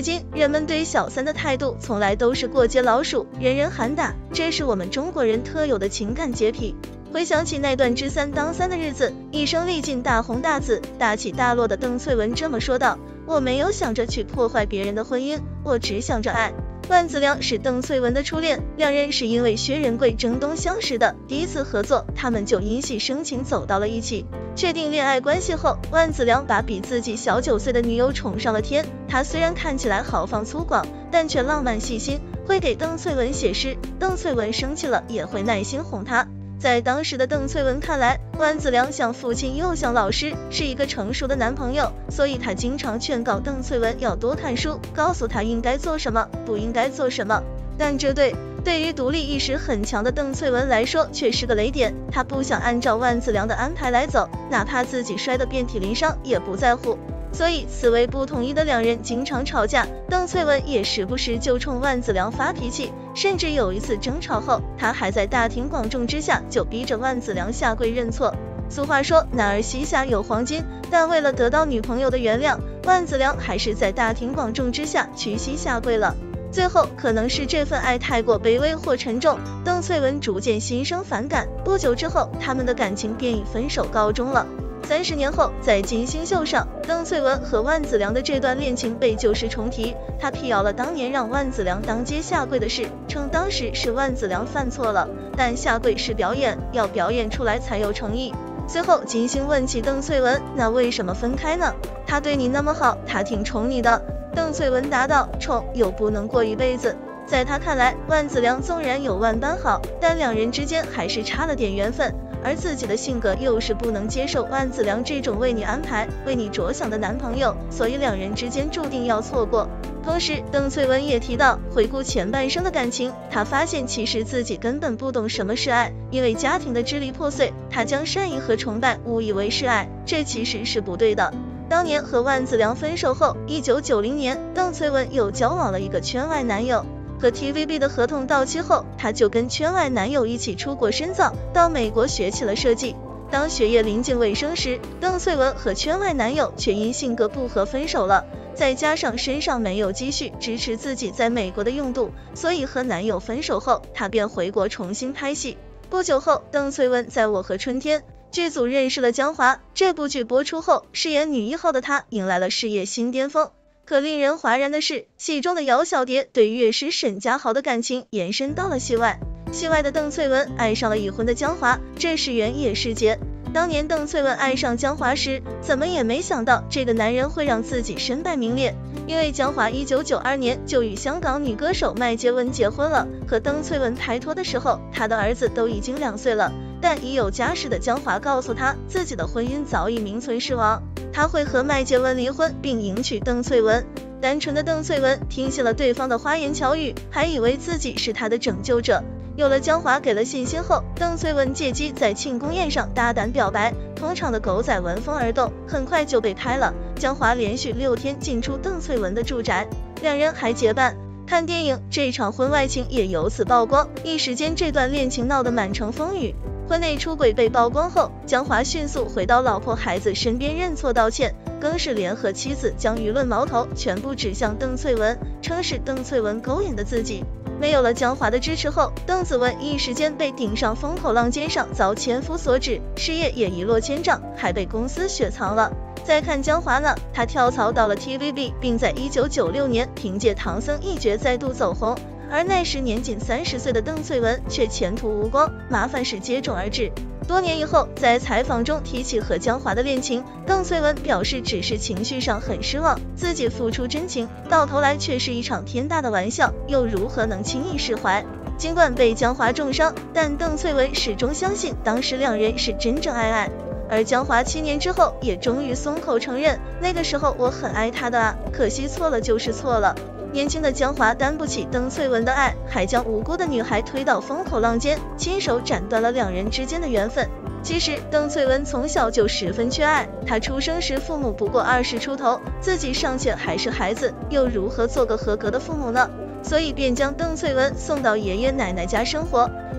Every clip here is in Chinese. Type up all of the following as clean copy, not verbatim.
至今，人们对小三的态度从来都是过街老鼠，人人喊打，这是我们中国人特有的情感洁癖。回想起那段知三当三的日子，一生历尽大红大紫、大起大落的邓萃雯这么说道：我没有想着去破坏别人的婚姻，我只想着爱。万梓良是邓萃雯的初恋，两人是因为薛仁贵征东相识的，第一次合作，他们就因戏生情走到了一起。确定恋爱关系后，万梓良把比自己小9岁的女友宠上了天。他虽然看起来豪放粗犷，但却浪漫细心，会给邓萃雯写诗，邓萃雯生气了也会耐心哄她。在当时的邓萃雯看来，万梓良像父亲又像老师，是一个成熟的男朋友，所以他经常劝告邓萃雯要多看书，告诉她应该做什么，不应该做什么。但这对于独立意识很强的邓萃雯来说却是个雷点，她不想按照万梓良的安排来走，哪怕自己摔得遍体鳞伤也不在乎。所以思维不统一的两人经常吵架，邓萃雯也时不时就冲万梓良发脾气，甚至有一次争吵后，他还在大庭广众之下就逼着万梓良下跪认错。俗话说男儿膝下有黄金，但为了得到女朋友的原谅，万梓良还是在大庭广众之下屈膝下跪了。最后可能是这份爱太过卑微或沉重，邓萃雯逐渐心生反感，不久之后他们的感情便以分手告终了。30年后，在金星秀上，邓萃雯和万梓良的这段恋情被旧事重提，他辟谣了当年让万梓良当街下跪的事，称当时是万梓良犯错了，但下跪是表演，要表演出来才有诚意。随后金星问起邓萃雯，那为什么分开呢？他对你那么好，他挺宠你的。邓萃雯答道，宠又不能过一辈子。在他看来，万梓良纵然有万般好，但两人之间还是差了点缘分，而自己的性格又是不能接受万梓良这种为你安排、为你着想的男朋友，所以两人之间注定要错过。同时，邓萃雯也提到，回顾前半生的感情，她发现其实自己根本不懂什么是爱，因为家庭的支离破碎，她将善意和崇拜误以为是爱，这其实是不对的。当年和万梓良分手后，1990年，邓萃雯又交往了一个圈外男友。和 TVB 的合同到期后，她就跟圈外男友一起出国深造，到美国学起了设计。当学业临近尾声时，邓萃雯和圈外男友却因性格不合分手了，再加上身上没有积蓄支持自己在美国的用度，所以和男友分手后，她便回国重新拍戏。不久后，邓萃雯在我和春天剧组认识了江华，这部剧播出后，饰演女一号的她迎来了事业新巅峰。可令人哗然的是，戏中的姚小蝶对乐师沈家豪的感情延伸到了戏外。戏外的邓萃雯爱上了已婚的江华，这是缘也是劫。当年邓萃雯爱上江华时，怎么也没想到这个男人会让自己身败名裂。因为江华1992年就与香港女歌手麦洁文结婚了，和邓萃雯拍拖的时候，他的儿子都已经2岁了。但已有家室的江华告诉他，自己的婚姻早已名存实亡，他会和麦洁文离婚并迎娶邓萃雯。单纯的邓萃雯听信了对方的花言巧语，还以为自己是他的拯救者。有了江华给了信心后，邓萃雯借机在庆功宴上大胆表白，同场的狗仔闻风而动，很快就被拍了。江华连续6天进出邓萃雯的住宅，两人还结伴看电影，这场婚外情也由此曝光，一时间这段恋情闹得满城风雨。婚内出轨被曝光后，江华迅速回到老婆孩子身边认错道歉，更是联合妻子将舆论矛头全部指向邓萃雯，称是邓萃雯勾引的自己。没有了江华的支持后，邓萃雯一时间被顶上风口浪尖上，遭前夫所指，事业也一落千丈，还被公司雪藏了。再看江华呢，他跳槽到了 TVB， 并在1996年凭借唐僧一角再度走红。而那时年仅30岁的邓萃雯却前途无光，麻烦事接踵而至。多年以后，在采访中提起和江华的恋情，邓萃雯表示只是情绪上很失望，自己付出真情，到头来却是一场天大的玩笑，又如何能轻易释怀？尽管被江华重伤，但邓萃雯始终相信当时两人是真正爱。而江华7年之后也终于松口承认，那个时候我很爱他的啊，可惜错了就是错了。年轻的江华担不起邓萃雯的爱，还将无辜的女孩推到风口浪尖，亲手斩断了两人之间的缘分。其实邓萃雯从小就十分缺爱，她出生时父母不过20出头，自己尚且还是孩子，又如何做个合格的父母呢？所以便将邓萃雯送到爷爷奶奶家生活。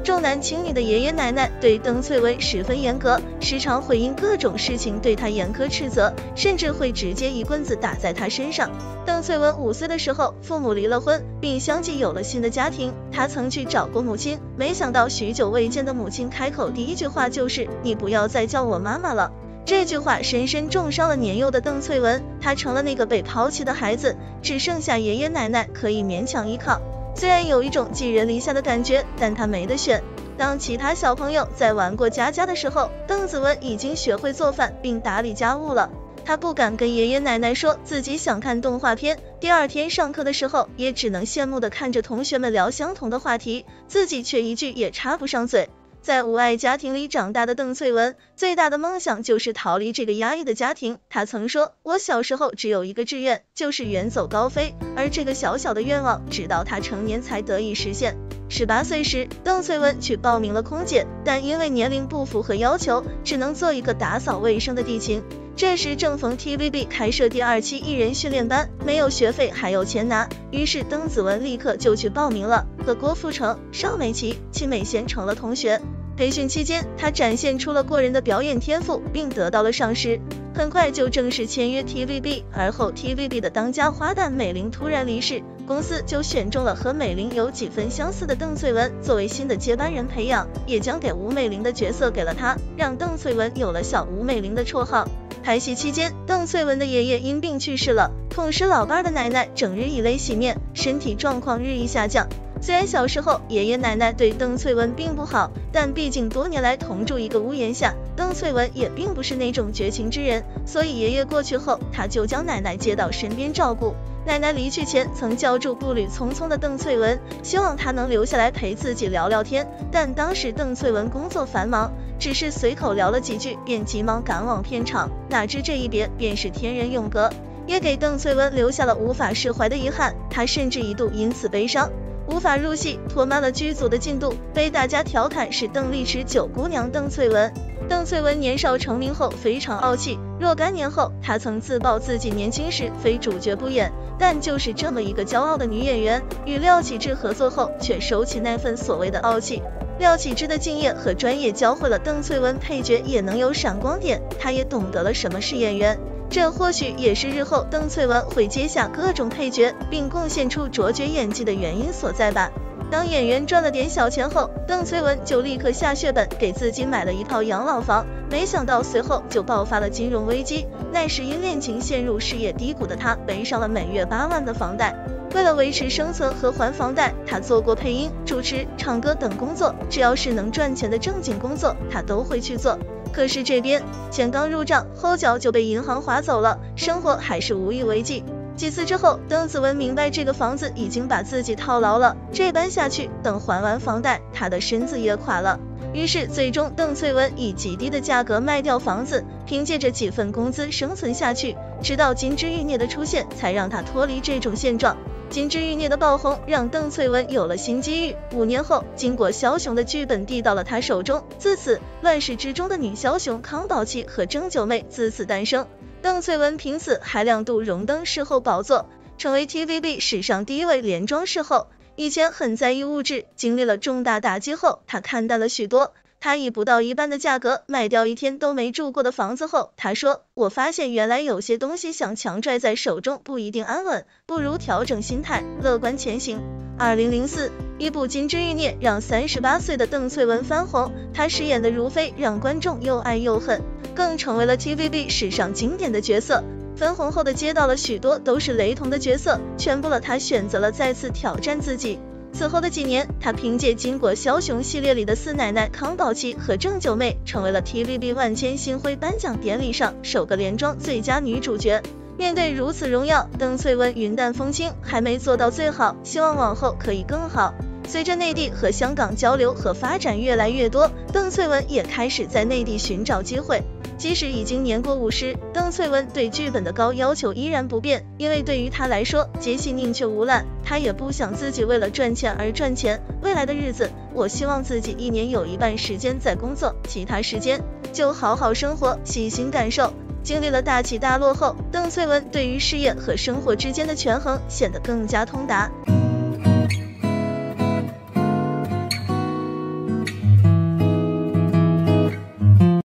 重男轻女的爷爷奶奶对邓萃雯十分严格，时常会因各种事情对她严苛斥责，甚至会直接一棍子打在她身上。邓萃雯5岁的时候，父母离了婚，并相继有了新的家庭。她曾去找过母亲，没想到许久未见的母亲开口第一句话就是“你不要再叫我妈妈了”。这句话深深重伤了年幼的邓萃雯，她成了那个被抛弃的孩子，只剩下爷爷奶奶可以勉强依靠。虽然有一种寄人篱下的感觉，但她没得选。当其他小朋友在玩过家家的时候，邓萃雯已经学会做饭并打理家务了。她不敢跟爷爷奶奶说自己想看动画片，第二天上课的时候也只能羡慕地看着同学们聊相同的话题，自己却一句也插不上嘴。在无爱家庭里长大的邓萃雯，最大的梦想就是逃离这个压抑的家庭。她曾说，我小时候只有一个志愿，就是远走高飞，而这个小小的愿望直到她成年才得以实现。18岁时，邓萃雯去报名了空姐，但因为年龄不符合要求，只能做一个打扫卫生的地勤。这时正逢 TVB 开设第2期艺人训练班，没有学费还有钱拿，于是邓萃雯立刻就去报名了，和郭富城、邵美琪、秦美贤成了同学。培训期间，她展现出了过人的表演天赋，并得到了赏识，很快就正式签约 TVB。而后 TVB 的当家花旦美玲突然离世，公司就选中了和美玲有几分相似的邓萃雯作为新的接班人培养，也将给吴美玲的角色给了她，让邓萃雯有了小吴美玲的绰号。拍戏期间，邓萃雯的爷爷因病去世了，痛失老伴的奶奶整日以泪洗面，身体状况日益下降。虽然小时候爷爷奶奶对邓萃雯并不好，但毕竟多年来同住一个屋檐下，邓萃雯也并不是那种绝情之人，所以爷爷过去后，他就将奶奶接到身边照顾。奶奶离去前曾叫住步履匆匆的邓萃雯，希望她能留下来陪自己聊聊天，但当时邓萃雯工作繁忙，只是随口聊了几句便急忙赶往片场，哪知这一别便是天人永隔，也给邓萃雯留下了无法释怀的遗憾，她甚至一度因此悲伤，无法入戏，拖慢了剧组的进度，被大家调侃是邓丽池9姑娘邓萃雯。邓萃雯年少成名后非常傲气，若干年后她曾自曝自己年轻时非主角不演，但就是这么一个骄傲的女演员，与廖启智合作后却收起那份所谓的傲气。廖启智的敬业和专业教会了邓萃雯配角也能有闪光点，她也懂得了什么是演员，这或许也是日后邓萃雯会接下各种配角并贡献出卓绝演技的原因所在吧。当演员赚了点小钱后，邓萃雯就立刻下血本给自己买了一套养老房，没想到随后就爆发了金融危机，那时因恋情陷入事业低谷的她背上了每月8万的房贷。为了维持生存和还房贷，她做过配音、主持、唱歌等工作，只要是能赚钱的正经工作她都会去做。可是这边钱刚入账，后脚就被银行划走了，生活还是无以为继。几次之后，邓萃雯明白这个房子已经把自己套牢了，这般下去，等还完房贷，她的身子也垮了。于是最终邓萃雯以极低的价格卖掉房子，凭借着几份工资生存下去，直到金枝玉孽的出现，才让她脱离这种现状。金枝玉孽的爆红让邓萃雯有了新机遇，5年后，经过枭雄的剧本递到了她手中，自此乱世之中的女枭雄康宝琪和郑九妹自此诞生。邓萃雯凭此还2度荣登视后宝座，成为 TVB 史上第1位连庄视后。以前很在意物质，经历了重大打击后，她看淡了许多。她以不到1半的价格卖掉1天都没住过的房子后，她说，我发现原来有些东西想强拽在手中不一定安稳，不如调整心态，乐观前行。2004，一部《金枝玉孽》让38岁的邓萃雯翻红，她饰演的如妃让观众又爱又恨，更成为了 TVB 史上经典的角色。分红后的接到了许多都是雷同的角色，全部了她选择了再次挑战自己。此后的几年，她凭借经过枭雄系列里的四奶奶康宝琪和郑九妹，成为了 TVB 万千星辉颁奖典礼上首个连庄最佳女主角。面对如此荣耀，邓萃雯云淡风轻，还没做到最好，希望往后可以更好。随着内地和香港交流和发展越来越多，邓萃雯也开始在内地寻找机会。即使已经年过50，邓萃雯对剧本的高要求依然不变，因为对于她来说，接戏宁缺毋滥，她也不想自己为了赚钱而赚钱。未来的日子，我希望自己1年有1半时间在工作，其他时间就好好生活，细心感受。经历了大起大落后，邓萃雯对于事业和生活之间的权衡显得更加通达。